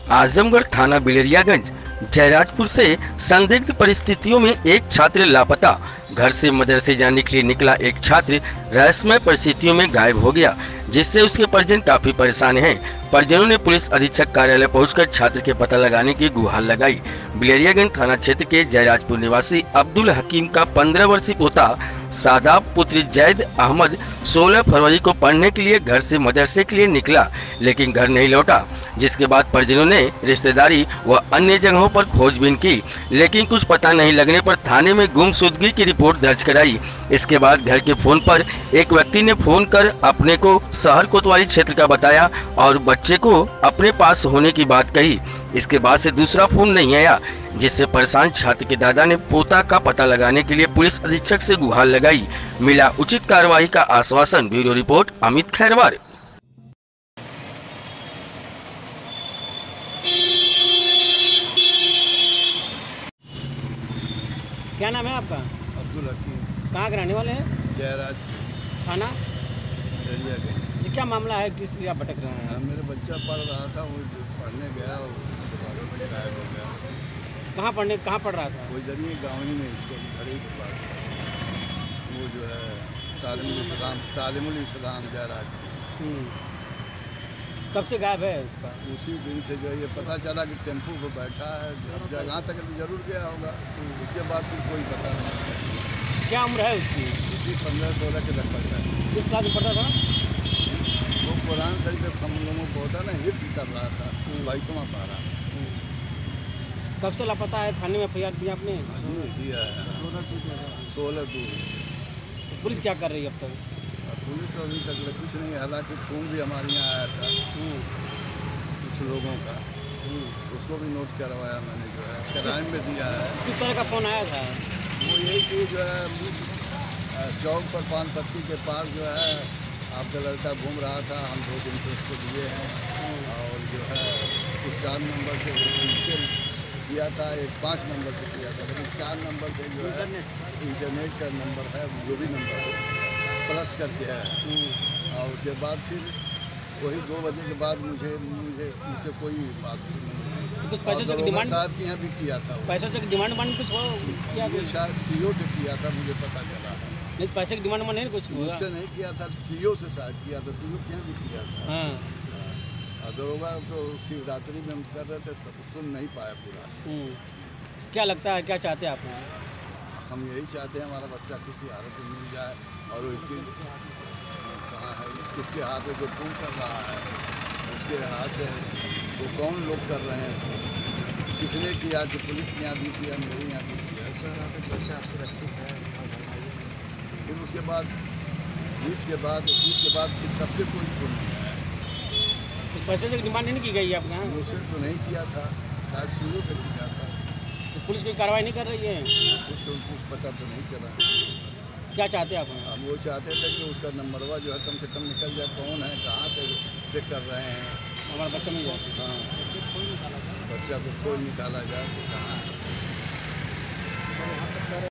आजमगढ़ थाना बिलरियागंज जयराजपुर से संदिग्ध परिस्थितियों में एक छात्र लापता। घर से मदरसे जाने के लिए निकला एक छात्र रहस्यमय परिस्थितियों में गायब हो गया, जिससे उसके परिजन काफी परेशान हैं। परिजनों ने पुलिस अधीक्षक कार्यालय पहुंचकर छात्र के पता लगाने की गुहार लगाई। बिलरियागंज थाना क्षेत्र के जयराजपुर निवासी अब्दुल हकीम का 15 वर्षीय पोता सादाब पुत्र जैद अहमद 16 फरवरी को पढ़ने के लिए घर से मदरसे के लिए निकला, लेकिन घर नहीं लौटा। जिसके बाद परिजनों ने रिश्तेदारी व अन्य जगहों पर खोजबीन की, लेकिन कुछ पता नहीं लगने पर थाने में गुमशुदगी की रिपोर्ट दर्ज कराई। इसके बाद घर के फोन पर एक व्यक्ति ने फोन कर अपने को शहर कोतवाली क्षेत्र का बताया और बच्चे को अपने पास होने की बात कही। इसके बाद से दूसरा फोन नहीं आया, जिससे परेशान छात्र के दादा ने पोता का पता लगाने के लिए पुलिस अधीक्षक से गुहार लगाई। मिला उचित कार्रवाई का आश्वासन। Bureau report Amit Khairwar. क्या नाम है आपका? अब्दुल हकीम। कहाँ के रहने वाले हैं? जयराजपुर थाना बिलरियागंज। जी, क्या मामला है, किस लिए आप भटक रहे हैं? मेरे बच्चा पढ़ रहा था, वो पढ़ने गया और उसके बाद गायब हो गया। कहाँ पढ़ रहा था? वो इधर ही गाँव ही में इसको खड़ी के पास, वो जो है तालिमुल इस्लाम जयराजपुर। कब से गायब है? उसी दिन से जो है ये पता चला कि टेम्पो पर बैठा है, जगह तक जरूर गया होगा। उसके बाद फिर कोई पता नहीं। क्या उम्र है उसकी? उसी 15-16 के लगभग है। किस क्लास में पढ़ता था? वो कुरान शरीफ से हम लोगों को होता ना, हिफ्ज़ कर रहा था, 22वां पारा। कब से लापता है? थाने में एफआईआर दिया आपने? दिया है 16 पुलिस क्या कर रही है अब तक? पुलिस तो अभी तक कुछ नहीं, हालांकि खून भी हमारे यहाँ आया था कुछ लोगों का, उसको भी नोट करवाया मैंने, जो है क्राइम में दिया है। किस तरह का फ़ोन आया था? वो यही कि जो है चौक पर पान पत्ती के पास जो है आपका लड़का घूम रहा था, हम 2 दिन से उसको दिए हैं, और जो है कुछ 4 नंबर से किया था, एक 5 नंबर से किया था, लेकिन 4 नंबर से जो है इंटरनेट का नंबर है, जो भी नंबर है प्लस करके है। और उसके बाद फिर वही 2 बजे के बाद मुझे मुझसे कोई बात नहीं। तो कुछ पैसे से डिमांड साहब के यहाँ भी किया था, पैसों से डिमांड कुछ हो क्या? ये शायद सीओ से किया था, मुझे पता चला है। नहीं, पैसे की डिमांड नहीं कुछ हुआ? मुझसे नहीं किया था, सीओ से शायद किया था, सीओ के यहाँ भी किया था। हाँ। दरोगा तो शिवरात्रि में हम कर रहे थे, सुन नहीं पाया पूरा। क्या लगता है, क्या चाहते हैं आप? हम यही चाहते हैं हमारा बच्चा किसी हालत में मिल जाए, और इसकी कहाँ है, किसके हाथ में जो खून कर रहा है, उसके हाथ से वो कौन लोग कर रहे हैं, किसने किया, जो पुलिस के यहाँ भी किया, मेरे यहाँ भी किया। फिर उसके बाद 20 के बाद फिर तब से कोई खून नहीं आया। तो पैसे की डिमांड नहीं की गई है आपके यहाँ? मुझसे तो नहीं किया था, शायद शुरू से किया था। तो पुलिस कोई कार्रवाई नहीं कर रही है? कुछ पता तो नहीं चला। क्या चाहते हैं आप? हम वो चाहते थे कि उसका नंबरवा जो है कम से कम निकल जाए, कौन है, कहाँ से कर रहे हैं, हमारा बच्चा मिल जाए। हाँ, बच्चा को कोई निकाला जाए तो कहाँ है।